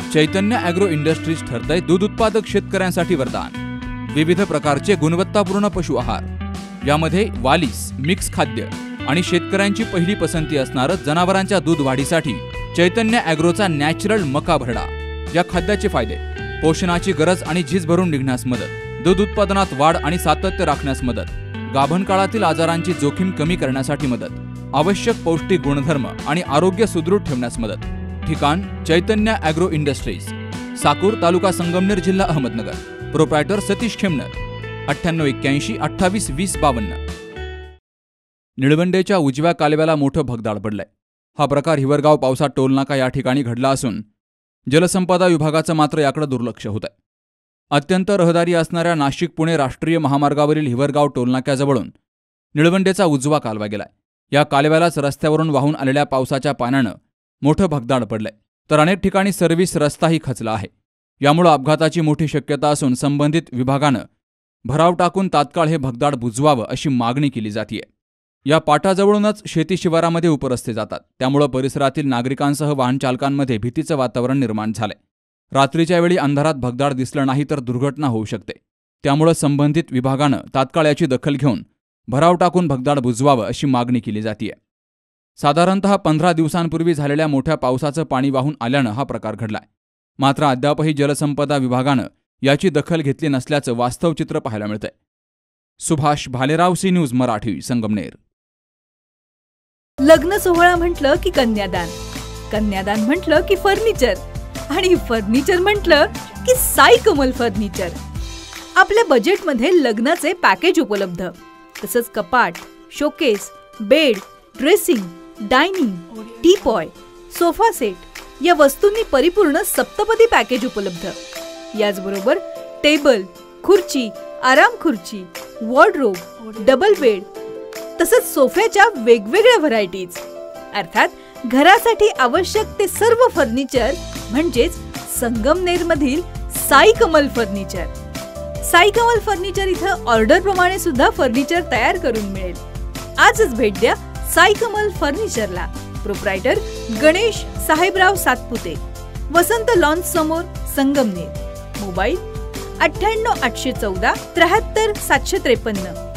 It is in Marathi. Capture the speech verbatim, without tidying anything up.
चैतन्य ॲग्रो इंडस्ट्रीज ठरतंय दूध उत्पादक शेतकऱ्यांसाठी वरदान। विविध प्रकारचे गुणवत्तापूर्ण पशु आहार, यामध्ये वालीस, मिक्स खाद्य आणि शेतकऱ्यांची पहिली पसंती असणारं जनावरांच्या दूध वाढीसाठी चैतन्य ॲग्रोचा नॅचरल मका भरडा। या खाद्याचे फायदे: पोषणाची गरज आणि झीज भरून निघण्यास मदत, दूध उत्पादनात वाढ आणि सातत्य राखण्यास मदत, गाभण काळातील आजारांची जोखीम कमी करण्यासाठी मदत, आवश्यक पौष्टिक गुणधर्म आणि आरोग्य सुदृढ ठेवण्यास मदत। ठिकाण: चैतन्य ॲग्रो इंडस्ट्रीज, साकूर, तालुका संगमनेर, जिल्हा अहमदनगर। प्रोप्रायटर सतीश खेमनर, अठ्ठ्याण्णव एक्क्याऐंशी अठ्ठावीस वीस बावन्न। निळवंडेच्या उजव्या कालव्याला मोठं भगदाड पडलंय। हा प्रकार हिवरगाव पावसा टोलनाका या ठिकाणी घडला असून जलसंपदा विभागाचं मात्र याकडे दुर्लक्ष होत आहे। अत्यंत रहदारी असणाऱ्या नाशिक पुणे राष्ट्रीय महामार्गावरील हिवरगाव टोलनाक्याजवळून निळवंडेचा उजवा कालवा गेलाय। या कालव्यालाच रस्त्यावरून वाहून आलेल्या पावसाच्या पाण्यानं मोठं भगदाड पडलंय, तर अनेक ठिकाणी सर्व्हिस रस्ताही खचला आहे। यामुळे अपघाताची मोठी शक्यता असून संबंधित विभागानं भराव टाकून तात्काळ हे भगदाड बुजवावं अशी मागणी केली जातीये। या पाटाजवळूनच शेती शिवारामध्ये उपरस्ते जातात, त्यामुळे परिसरातील नागरिकांसह वाहन चालकांमध्ये भीतीचं वातावरण निर्माण झालंय। रात्रीच्या वेळी अंधारात भगदाड दिसलं नाही तर दुर्घटना होऊ शकते, त्यामुळे संबंधित विभागानं तात्काळ याची दखल घेऊन भराव टाकून भगदाड बुजवावं अशी मागणी केली जातीये। साधारणतः पंधरा दिवसांपूर्वी झालेल्या मोठ्या पावसाचं पाणी वाहून आल्यानं हा प्रकार घडलाय, मात्र अद्यापही जलसंपदा विभागानं याची दखल घेतली नसल्याचं वास्तव चित्र पाहायला मिळतंय। Subhash Bhalerao, C news Marathi, Sangamner. लग्न सोहळा म्हटलं की कन्यादान, कन्यादान म्हटलं की फर्निचर आणि फर्निचर म्हटलं की साई कमल फर्निचर। आपल्या बजेटमध्ये लग्नाचे पॅकेज उपलब्ध, तसंच कपाट, showcase, bed, dressing, dining, teapoy, sofa set या वस्तूंनी परिपूर्ण सप्तपदी पॅकेज उपलब्ध। याचबरोबर टेबल, खुर्ची, आराम खुर्ची, वॉर्डरोब, डबल बेड तसंच सोफ्याच्या वेगवेगळ्या व्हरायटीज, अर्थात घरासाठी आवश्यक ते सर्व फर्निचर म्हणजेच संगमनेरमधील साई कमल फर्निचर। साई कमल फर्निचर इथं ऑर्डर प्रमाणे सुद्धा फर्निचर तयार करून मिळेल। आजच भेट द्या साई कमल फर्निचरला। प्रोप्रायटर गणेश साहेबराव सातपुते, वसंत लॉन्स समोर, संगमनेर। मोबाईल अठ्ठ्याण्णव आठशे चौदा त्र्याहत्तर सातशे त्रेपन्न।